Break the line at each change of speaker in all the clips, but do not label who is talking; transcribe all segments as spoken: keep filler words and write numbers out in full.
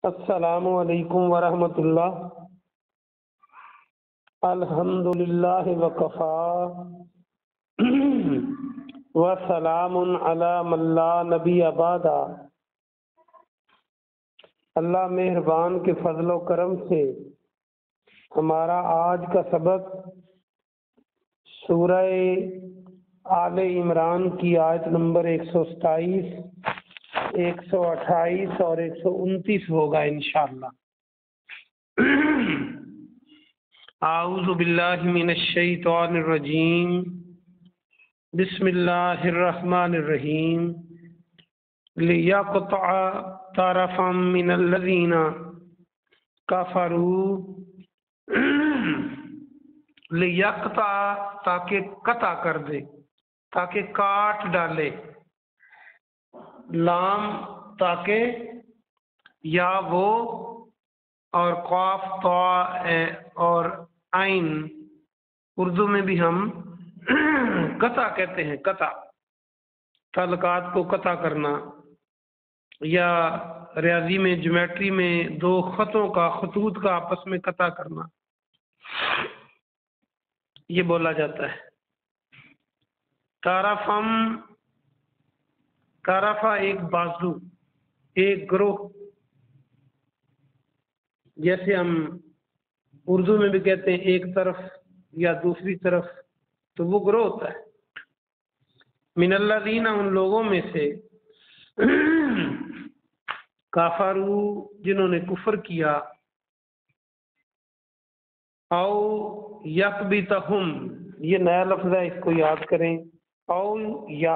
السلام علیکم ورحمۃ اللہ۔ الحمد للہ وکفی وسلام علی من لا نبی بعد۔ اللہ مہربان کے فضل و کرم سے ہمارا آج کا سبق سورہ آل عمران کی آیت نمبر ایک سو ستائیس، ایک سو اٹھائیس اور ایک سو انتیس ہوگا انشاءاللہ۔ اعوذ باللہ من الشیطان الرجیم، بسم اللہ الرحمن الرحیم۔ لیقطع طرفا من الذین کفروا، لیقطع تاکہ قطع کر دے، تاکہ کاٹ ڈالے، لام تاکہ یا وہ اور قاف طا اور عین اردو میں بھی ہم قطع کہتے ہیں، قطع تعلقات کو قطع کرنا، یا ریاضی میں جیومیٹری میں دو خطوں کا خطوط کا آپس میں قطع کرنا، یہ بولا جاتا ہے۔ طرفم، طرفہ ایک بازو، ایک گروہ، جیسے ہم اردو میں بھی کہتے ہیں ایک طرف یا دوسری طرف، تو وہ گروہ ہوتا ہے۔ من الذین، ان لوگوں میں سے، کافرو جنہوں نے کفر کیا، او یکبتہم، یہ نیا لفظ ہے، اس کو یاد کریں۔ او یا،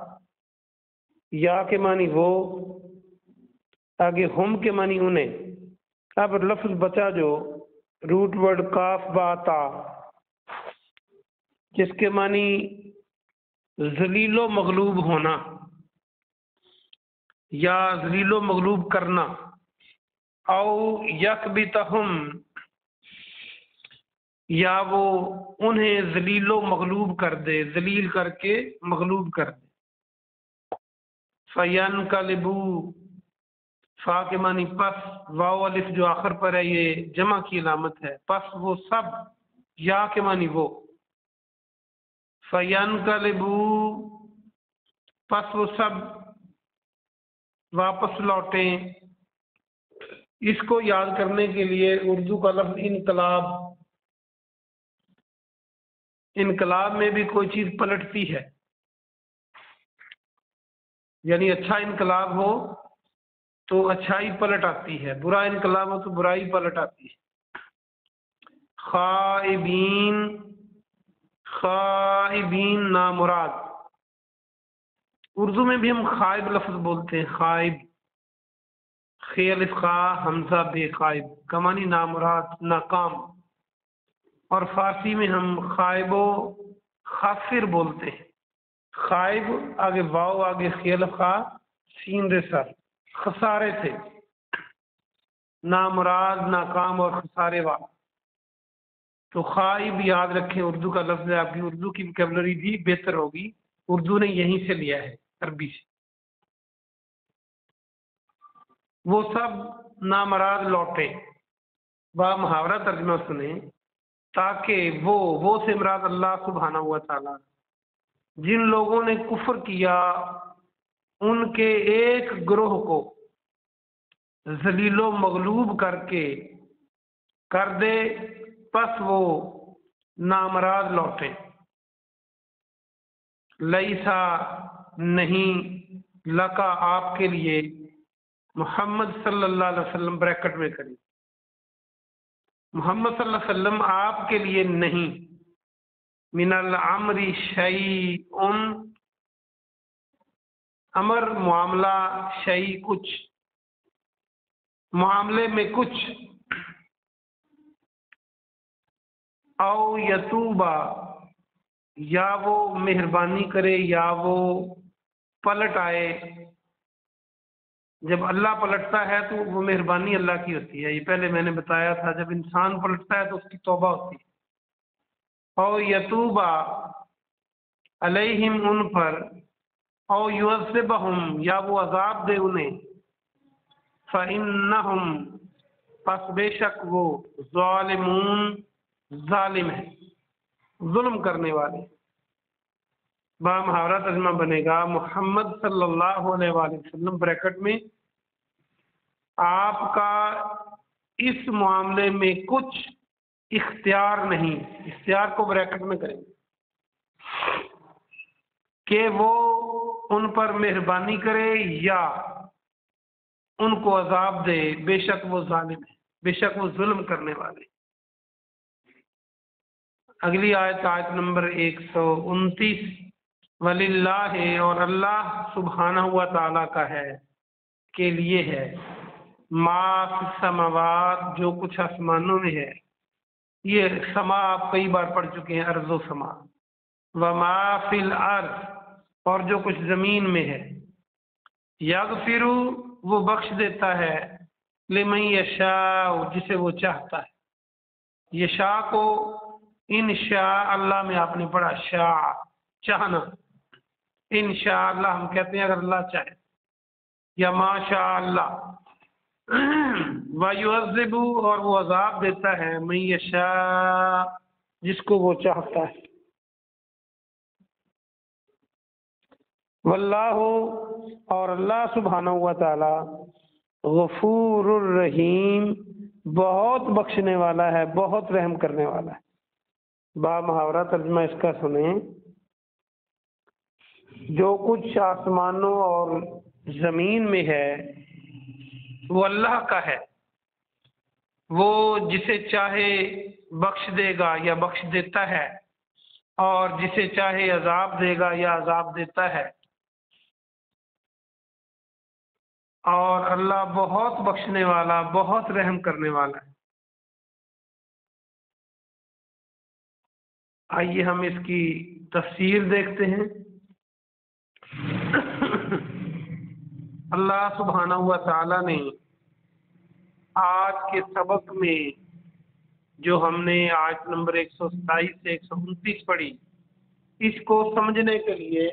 یا کے معنی وہ، آگے ہم کے معنی انہیں۔ اب لفظ بچا جو روٹ ورڈ کاف با تا، جس کے معنی ذلیل و مغلوب ہونا یا ذلیل و مغلوب کرنا۔ او یکبتہم، یا وہ انہیں ذلیل و مغلوب کر دے، ذلیل کر کے مغلوب کر دے۔ فینقلبوا، فا کے معنی پس، واو الف جو آخر پر ہے یہ جمع کی علامت ہے، پس وہ سب، یا کے معنی وہ۔ فینقلبوا، پس وہ سب واپس لوٹیں۔ اس کو یاد کرنے کے لیے اردو کا لفظ انقلاب، انقلاب میں بھی کوئی چیز پلٹتی ہے، یعنی اچھا انقلاب ہو تو اچھائی پلٹ آتی ہے، برا انقلاب ہو تو برائی پلٹ آتی ہے۔ خائبین، خائبین نامراد، اردو میں بھی ہم خائب لفظ بولتے ہیں، خائب، خی الف خا حمزہ بے، خائب کا معنی نامراد، ناکام۔ اور فارسی میں ہم خائب و خاسر بولتے ہیں، خائب آگے واو آگے خی الف خا سین رے سر، خسارے تھے، نامراد، ناکام اور خسارے والا۔ تو خائب یاد رکھیں، اردو کا لفظ ہے، آپ کی اردو کی ویکیبلری بھی بہتر ہوگی، اردو نے یہیں سے لیا ہے، عربی سے۔ وہ سب نامراد لوٹے، با محاورہ ترجمہ سنیں، تاکہ وہ، وہ سے مراد اللہ سبحانہ و تعالی، جن لوگوں نے کفر کیا ان کے ایک گروہ کو ذلیل و مغلوب کر کے کر دے، پس وہ نامراد لوٹے۔ لیسا، نہیں، لکا آپ کے لیے، محمد صلی اللہ علیہ وسلم بریکٹ میں کریں، محمد صلی اللہ علیہ وسلم آپ کے لیے نہیں، من الامر شیء، امر معاملہ، شیء کچھ، معاملے میں کچھ۔ او یتوبا، یا وہ مہربانی کرے یا وہ پلٹ آئے۔ جب اللہ پلٹتا ہے تو وہ مہربانی اللہ کی ہوتی ہے، یہ پہلے میں نے بتایا تھا، جب انسان پلٹتا ہے تو اس کی توبہ ہوتی ہے۔ او یتوبا علیہم، ان پر، او یعذبہم، یا وہ عذاب دے انہیں، فَإِنَّهُمْ پس بے شک وہ ظالمون ظالم ہے، ظلم کرنے والے۔ با محاورہ ترجمہ بنے گا محمد صلی اللہ علیہ وآلہ وسلم بریکٹ میں آپ کا اس معاملے میں کچھ اختیار نہیں، اختیار کو بریکٹ میں کریں گے، کہ وہ ان پر مہربانی کرے یا ان کو عذاب دے، بے شک وہ ظالم ہے، بے شک وہ ظلم کرنے والے۔ اگلی آیت آیت نمبر ایک سو انتیس، وَلِلَّهِ اور اللہ سبحانہ و تعالیٰ کا ہے، کے لیے ہے، ما فی السماوات جو کچھ آسمانوں میں ہے، یہ سما آپ کئی بار پڑھ چکے ہیں، ارض و سما، وما فی الارض اور جو کچھ زمین میں ہے، یغفر وہ بخش دیتا ہے، لمن یشاء جسے وہ چاہتا ہے، یشاء کو انشاء اللہ میں آپ نے پڑھا، شاء چاہنا، انشاء اللہ ہم کہتے ہیں اگر اللہ چاہے، یا ماشاء اللہ۔ وَيُعَذِّبُ اور وہ عذاب دیتا ہے، مَن یشاء جس کو وہ چاہتا ہے۔ واللہ اور اللہ سبحانہ و تعالی غفور الرحیم بہت بخشنے والا ہے، بہت رحم کرنے والا ہے۔ با محاورہ ترجمہ اس کا سنیں، جو کچھ آسمانوں اور زمین میں ہے وہ اللہ کا ہے، وہ جسے چاہے بخش دے گا یا بخش دیتا ہے، اور جسے چاہے عذاب دے گا یا عذاب دیتا ہے، اور اللہ بہت بخشنے والا، بہت رحم کرنے والا ہے۔ آئیے ہم اس کی تفسیر دیکھتے ہیں۔ اللہ سبحانہ و تعالی نے آج کے سبق میں جو ہم نے آیت نمبر ایک سو ستائیس سے ایک سو انتیس پڑھی، اس کو سمجھنے کے لیے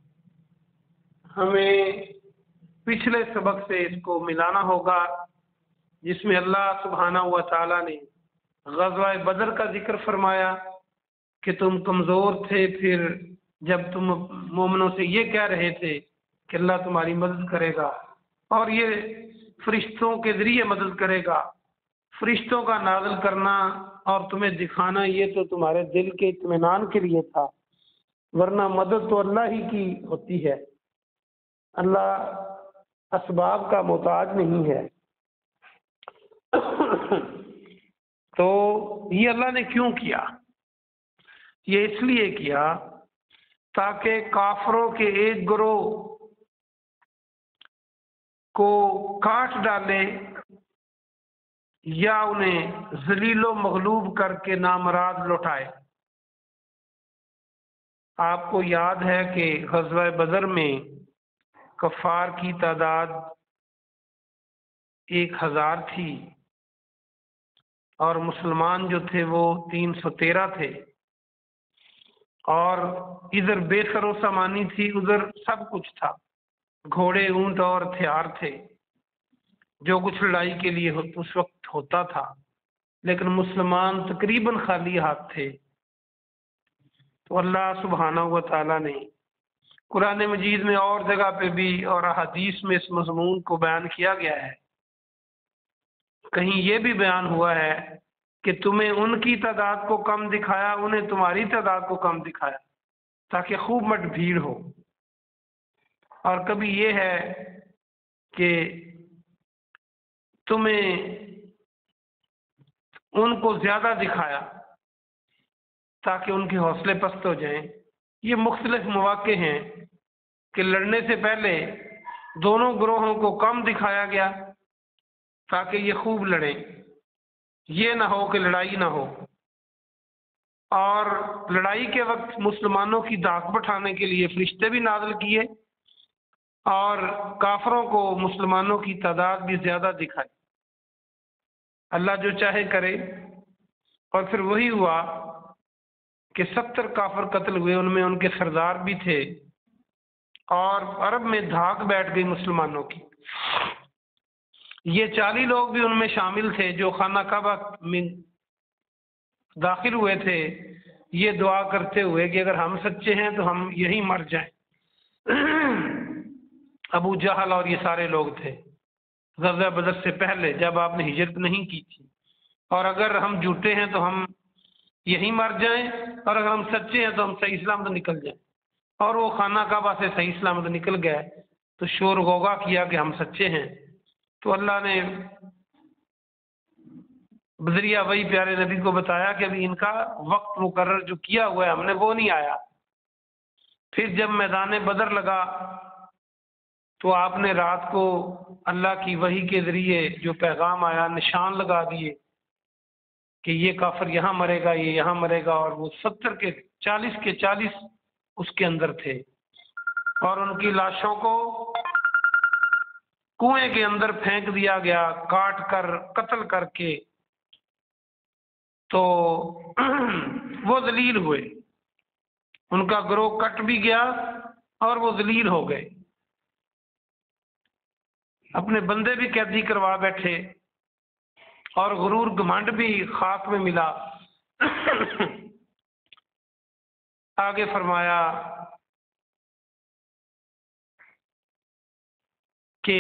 ہمیں پچھلے سبق سے اس کو ملانا ہوگا، جس میں اللہ سبحانہ و تعالی نے غزوہ بدر کا ذکر فرمایا کہ تم کمزور تھے، پھر جب تم مومنوں سے یہ کہہ رہے تھے کہ اللہ تمہاری مدد کرے گا اور یہ فرشتوں کے ذریعے مدد کرے گا، فرشتوں کا نازل کرنا اور تمہیں دکھانا یہ تو تمہارے دل کے اطمینان کے لیے تھا، ورنہ مدد تو اللہ ہی کی ہوتی ہے، اللہ اسباب کا محتاج نہیں ہے۔ تو یہ اللہ نے کیوں کیا؟ یہ اس لیے کیا تاکہ کافروں کے ایک گروہ کو کاٹ ڈالے یا انہیں ذلیل و مغلوب کر کے نامراد لوٹائے۔ آپ کو یاد ہے کہ غزوہ بدر میں کفار کی تعداد ایک ہزار تھی اور مسلمان جو تھے وہ تین سو تیرہ تھے، اور ادھر بے سر و سامانی تھی، ادھر سب کچھ تھا، گھوڑے، اونٹ اور ہتھیار تھے، جو کچھ لڑائی کے لیے اس وقت ہوتا تھا، لیکن مسلمان تقریباً خالی ہاتھ تھے۔ تو اللہ سبحانہ و تعالیٰ نے قرآن مجید میں اور جگہ پہ بھی اور احادیث میں اس مضمون کو بیان کیا گیا ہے۔ کہیں یہ بھی بیان ہوا ہے کہ تمہیں ان کی تعداد کو کم دکھایا، انہیں تمہاری تعداد کو کم دکھایا تاکہ خوب مٹ بھیڑ ہو، اور کبھی یہ ہے کہ تمہیں ان کو زیادہ دکھایا تاکہ ان کے حوصلے پست ہو جائیں۔ یہ مختلف مواقع ہیں کہ لڑنے سے پہلے دونوں گروہوں کو کم دکھایا گیا تاکہ یہ خوب لڑیں، یہ نہ ہو کہ لڑائی نہ ہو، اور لڑائی کے وقت مسلمانوں کی دھاک بٹھانے کے لیے فرشتے بھی نازل کیے اور کافروں کو مسلمانوں کی تعداد بھی زیادہ دکھائی۔ اللہ جو چاہے کرے، اور پھر وہی ہوا کہ ستر کافر قتل ہوئے، ان میں ان کے سردار بھی تھے، اور عرب میں دھاک بیٹھ گئی مسلمانوں کی۔ یہ چالیس لوگ بھی ان میں شامل تھے جو خانہ کعبہ میں داخل ہوئے تھے، یہ دعا کرتے ہوئے کہ اگر ہم سچے ہیں تو ہم یہیں مر جائیں۔ ابو جہل اور یہ سارے لوگ تھے غزوہ بدر سے پہلے جب آپ نے ہجرت نہیں کی تھی، اور اگر ہم جھوٹے ہیں تو ہم یہیں مر جائیں، اور اگر ہم سچے ہیں تو ہم صحیح سلامت نکل جائیں۔ اور وہ خانہ کعبہ سے صحیح سلامت نکل گئے تو شور غوغا کیا کہ ہم سچے ہیں۔ تو اللہ نے بذریعہ وہی پیارے نبی کو بتایا کہ ابھی ان کا وقت مقرر جو کیا ہوا ہے ہم نے وہ نہیں آیا۔ پھر جب میدان بدر لگا تو آپ نے رات کو اللہ کی وحی کے ذریعے جو پیغام آیا نشان لگا دیے کہ یہ کافر یہاں مرے گا، یہ یہاں مرے گا، اور وہ ستر کے چالیس کے چالیس اس کے اندر تھے، اور ان کی لاشوں کو کنویں کے اندر پھینک دیا گیا کاٹ کر قتل کر کے۔ تو وہ ذلیل ہوئے، ان کا گروہ کٹ بھی گیا اور وہ ذلیل ہو گئے، اپنے بندے بھی قیدی کروا بیٹھے اور غرور گھمنڈ بھی خاک میں ملا۔ آگے فرمایا کہ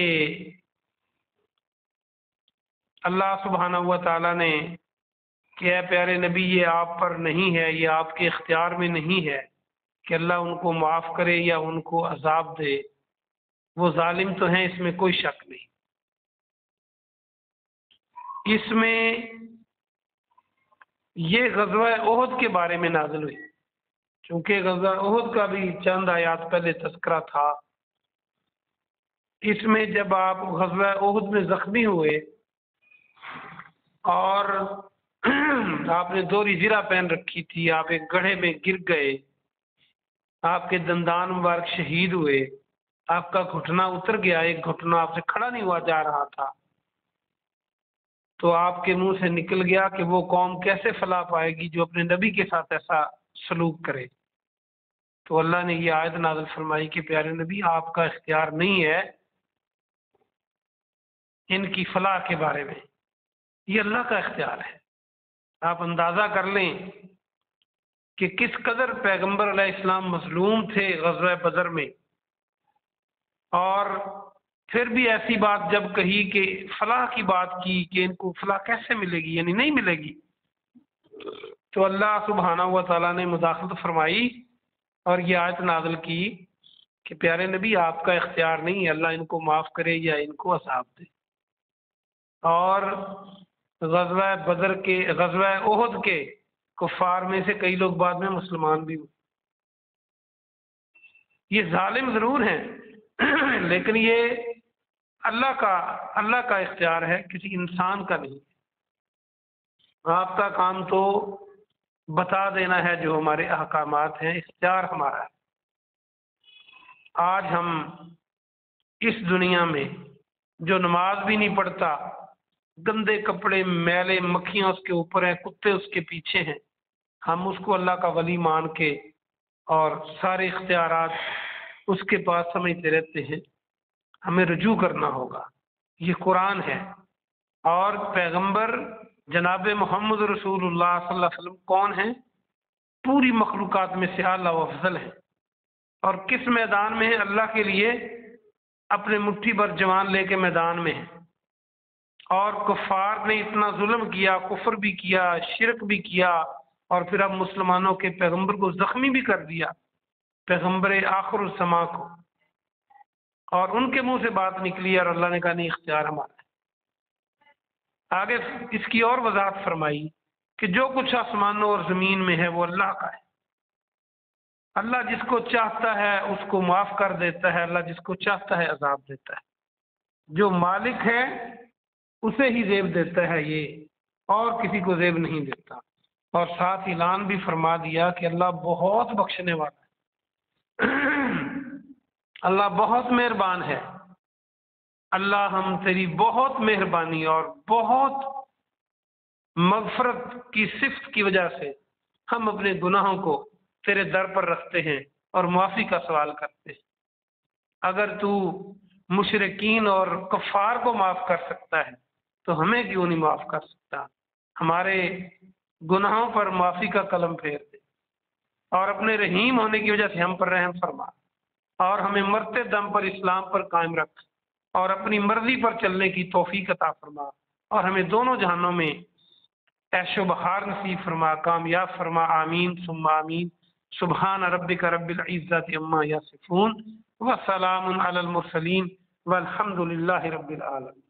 اللہ سبحانہ و تعالیٰ نے کہ اے پیارے نبی یہ آپ پر نہیں ہے، یہ آپ کے اختیار میں نہیں ہے کہ اللہ ان کو معاف کرے یا ان کو عذاب دے، وہ ظالم تو ہیں، اس میں کوئی شک نہیں۔ اس میں یہ غزوہ احد کے بارے میں نازل ہوئی، چونکہ غزوہ احد کا بھی چند آیات پہلے تذکرہ تھا۔ اس میں جب آپ غزوہ احد میں زخمی ہوئے اور آپ نے دوہری زرہ پہن رکھی تھی، آپ ایک گڑھے میں گر گئے، آپ کے دندان مبارک شہید ہوئے، آپ کا گھٹنا اتر گیا، ایک گھٹنا آپ سے کھڑا نہیں ہوا جا رہا تھا، تو آپ کے منہ سے نکل گیا کہ وہ قوم کیسے فلاح پائے گی جو اپنے نبی کے ساتھ ایسا سلوک کرے۔ تو اللہ نے یہ آیت نازل فرمائی کہ پیارے نبی آپ کا اختیار نہیں ہے ان کی فلاح کے بارے میں، یہ اللہ کا اختیار ہے۔ آپ اندازہ کر لیں کہ کس قدر پیغمبر علیہ السلام مظلوم تھے غزوہ بدر میں، اور پھر بھی ایسی بات جب کہی کہ فلاح کی بات کی کہ ان کو فلاح کیسے ملے گی، یعنی نہیں ملے گی، تو اللہ سبحانہ و تعالیٰ نے مداخلت فرمائی اور یہ آیت نازل کی کہ پیارے نبی آپ کا اختیار نہیں ہے، اللہ ان کو معاف کرے یا ان کو عذاب دے۔ اور غزوہ بدر کے غزوہ احد کے کفار میں سے کئی لوگ بعد میں مسلمان بھی ہوئے۔ یہ ظالم ضرور ہیں لیکن یہ اللہ کا اللہ کا اختیار ہے، کسی انسان کا نہیں۔ آپ کا کام تو بتا دینا ہے جو ہمارے احکامات ہیں، اختیار ہمارا ہے۔ آج ہم اس دنیا میں جو نماز بھی نہیں پڑھتا، گندے کپڑے میلے مکھیاں اس کے اوپر ہیں، کتے اس کے پیچھے ہیں، ہم اس کو اللہ کا ولی مان کے اور سارے اختیارات اس کے پاس سمجھتے رہتے ہیں۔ ہمیں رجوع کرنا ہوگا، یہ قرآن ہے، اور پیغمبر جناب محمد رسول اللہ صلی اللہ علیہ وسلم کون ہیں؟ پوری مخلوقات میں سے اعلیٰ و افضل ہیں، اور کس میدان میں ہیں؟ اللہ کے لیے اپنے مٹھی بھر جوان لے کے میدان میں ہیں، اور کفار نے اتنا ظلم کیا، کفر بھی کیا، شرک بھی کیا، اور پھر اب مسلمانوں کے پیغمبر کو زخمی بھی کر دیا، پیغمبر آخر الزماں کو، اور ان کے منہ سے بات نکلی اور اللہ نے کہا نہیں اختیار ہمارا ہے۔ آگے اس کی اور وضاحت فرمائی کہ جو کچھ آسمانوں اور زمین میں ہے وہ اللہ کا ہے، اللہ جس کو چاہتا ہے اس کو معاف کر دیتا ہے، اللہ جس کو چاہتا ہے عذاب دیتا ہے، جو مالک ہے اسے ہی زیب دیتا ہے یہ، اور کسی کو زیب نہیں دیتا۔ اور ساتھ اعلان بھی فرما دیا کہ اللہ بہت بخشنے والا ہے، اللہ بہت مہربان ہے، اللہ ہم تیری بہت مہربانی اور بہت مغفرت کی صفت کی وجہ سے ہم اپنے گناہوں کو تیرے در پر رکھتے ہیں اور معافی کا سوال کرتے ہیں۔ اگر تو مشرکین اور کفار کو معاف کر سکتا ہے تو ہمیں کیوں نہیں معاف کر سکتا؟ ہمارے گناہوں پر معافی کا قلم پھیر دے اور اپنے رحیم ہونے کی وجہ سے ہم پر رحم فرما اور ہمیں مرتے دم پر اسلام پر قائم رکھ اور اپنی مرضی پر چلنے کی توفیق عطا فرما اور ہمیں دونوں جہانوں میں عیش و بہار نصیب فرما، کامیاب فرما، آمین ثم آمین۔ سبحان ربک رب العزت عما یصفون وسلام علی المرسلین والحمد للہ رب العالمین۔